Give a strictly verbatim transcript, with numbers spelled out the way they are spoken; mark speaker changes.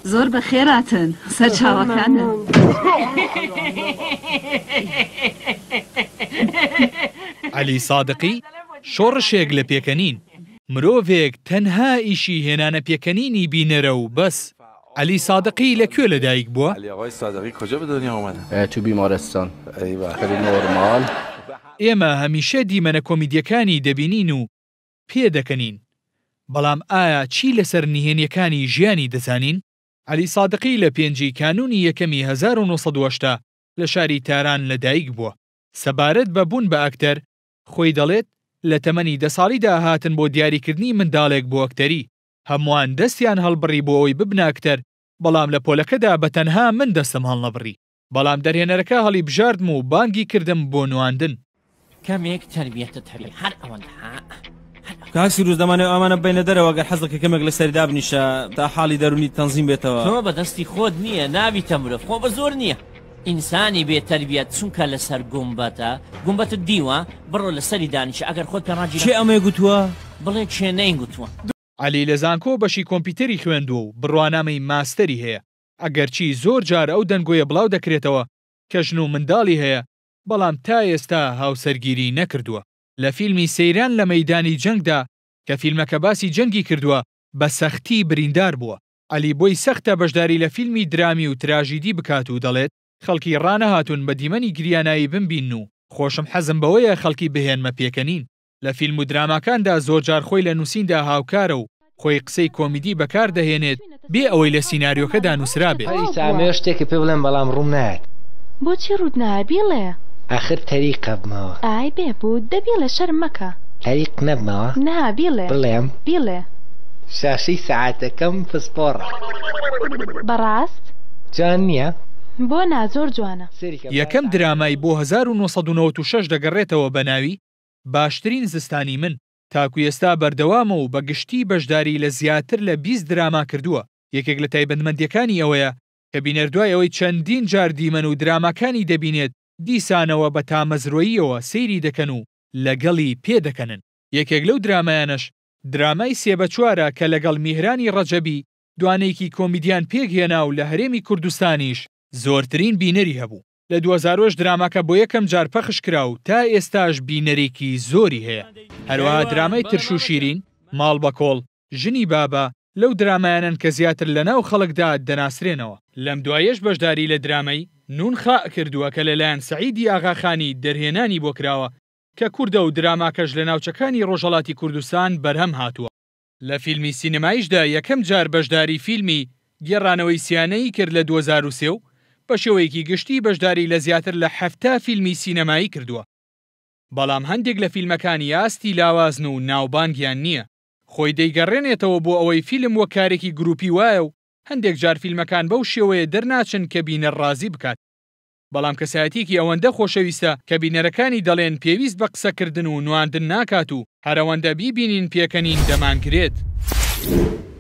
Speaker 1: زۆر بە خێراتن سەر چاوەکانن.
Speaker 2: عەلی سادقی شۆڕشێک لە پێکەنین، مرۆڤێک تەنها ئیشی هێنانە پێکەنینی بینەرە و بەس. عەلی سادقی لەکوێ لەدایک بووە؟
Speaker 3: علی ئاغای سادقی کجا به دنیا اومدن؟
Speaker 4: تو بیمارستان.
Speaker 3: ایوه.
Speaker 4: خیلی نورمال.
Speaker 2: ئێمە هەمیشە دیمەنە کۆمیدیەکانی دەبینین و پێدەکەنین، بەڵام ئایا چی لەسەر نهێنیەکانی ژیانی دەزانین؟ عەلی سادقی لە پێنجی کانونی یەکەمی هەزار و نۆسەد و هەشتا لە شاری تاران لەدایک بووە. سەبارەت بە بوون بە ئەکتەر خۆی دەڵێت لە تەمەنی دە ساڵیدا هاتن بۆ دیاریکردنی منداڵێک بۆ ئەکتەری. هەمووان دەستیان هەڵبڕی بۆ ئەوەی ببنە ئەکتەر، بەڵام لە پۆلەکەدا بەتەنها من دەستم هەڵنەبڕی، بەڵام دەرهێنەرەکە هەڵی بژاردم و بانگی کردم بۆ نواندن.
Speaker 5: کەمێک تەربیەتت هەبێ هەر ئەوەندە.
Speaker 6: کاسی روز دەمانێت ئەمانە بینە دەرەوە گەر حەزەکە کەمێک لە سەردا بنیشە تا حاڵی دەرونی تەنزیم بێتەوە.
Speaker 5: تۆ بەدەستی خۆت نییە، ناویتە مرۆڤ، خۆ بە زۆر نییە. ئینسانی بێ تەربیەت چونکە لەسەر گومبەتە، گومبەتت دیوە بڕۆ لەسەری دانیشە، ئەگەر خۆت پێڕاجی
Speaker 6: چێ ئەمەی گوتووە؟
Speaker 5: بڵێ چێ نەیگوتووە.
Speaker 2: عەلی لە زانکۆ بەشی کۆمپیوتەری خوێندووە و بڕوانامەی ماستەری هەیە، ئەگەرچی زۆر جار ئەو دەنگۆیە بڵاو دەکرێتەوە کە ژن و منداڵی هەیە، بەڵام تا ئێستا هاوسەرگیری نەکردووە. لە فیلمی سەیران لە مەیدانی جەنگدا کە فیلمەکە باسی جەنگی کردووە بە سەختی بریندار بووە. عەلی بۆی سەختە بەشداری لە فیلمی درامی و تراژیدی بکات و دەڵێت خەڵکی ڕانەهاتون بە دیمەنی گریانایی بمبین و خۆشم حەزم بەوەیە خەڵکی بهێنمە پێکەنین. لە فیلم و دراماکاندا زۆرجار خۆی لە نووسیندا هاوکارە و خۆی قسەی کۆمیدی بەکاردەهێنێت بێ ئەوەی لە سیناریۆکەدا نووسرا بێت.
Speaker 7: سامێ شتێکی پێ بڵێم بەڵام ڕوم نایەت.
Speaker 8: بۆچی ڕوود نایە بیڵێ؟
Speaker 7: ئاخر تەریقە بمەوە.
Speaker 8: ئای بێبوو دەبیڵێ شەرم مەکە.
Speaker 7: تەریق نەبمەوە؟
Speaker 8: نا بیڵێ.
Speaker 7: بڵێم
Speaker 8: بیڵێ.
Speaker 7: شاشەی سەعاتەکەم پسپۆڕە.
Speaker 8: بەڕاست؟
Speaker 7: جوان نییە؟
Speaker 8: بۆ نا زۆر جوانە.
Speaker 2: یەکەم درامای بۆ هەزار و نۆسەد و نەوەت و شەش دەگەڕێتەوە بە ناوی باشترین زستانی من. تاکو ئێستا بەردەوامە و بە گشتی بەشداری لە زیاتر لە بیست دراما کردووە. یەکێک لە تایبەتمەندیەکانی ئەوەیە کە بینەردوای ئەوەی چەندین جار دیمەن و دراماکانی دەبینێت دیسانەوە بە تامەزرۆییەوە سەیری دەکەن و لەگەڵی پێدەکەنن. یەکێک لەو درامایانش درامای سێبە چوارە کە لەگەڵ میهرانی ڕەجەبی دوانەیەکی کۆمیدیان پێکهێنا و لە هەرێمی کوردستانیش زۆرترین بینەری هەبوو. لە دوو هەزار و هەشت دراماکە بۆ یەکەم جار پەخش کرا و تا ئێستاش بینەرێکی زۆری هەیە. هەروەها درامای ترش و شیرین، ماڵ بە کۆڵ، ژنی بابا لەو درامایانن کە زیاتر لە ناو خەڵکدا دەناسرێنەوە. لەم دوایەش بەشداری لە درامەی نون خا کردووە کە لەلایەن سەعیدی ئاغاخانی دەرهێنانی بۆ کراوە کە کووردە و دراماکەش لە ناوچەکانی ڕۆژهەڵاتی کوردستان بەرهەم هاتووە. لە فیلمی سینەماییشدا یەکەم جار بەشداری فیلمی گێڕانەوەی سیانەی کرد لە دوو هەزار و سێ و بە شێوەیەکی گشتی بەشداری لە زیاتر لە حەفتا فیلمی سینەمایی کردووە. بەڵام هەندێک لە فیلمەکانی ئاستی لاوازن و ناوبانگیان نییە. خۆی دەیگەڕێنێتەوە بۆ ئەوەی فیلم وە کارێکی گروپی وایە و هەندێک جار فیلمەکان بەو شێوەیە دەرناچن کە بینەر ڕازی بکات. بەڵام کەسایەتێکی ئەوەندە خۆشەویستە کە بینەرەکانی دەڵێن پێویست بە قسەکردن و نواندن ناکات و هەرەوەندە بیبینین پێکەنین دەمانگرێت.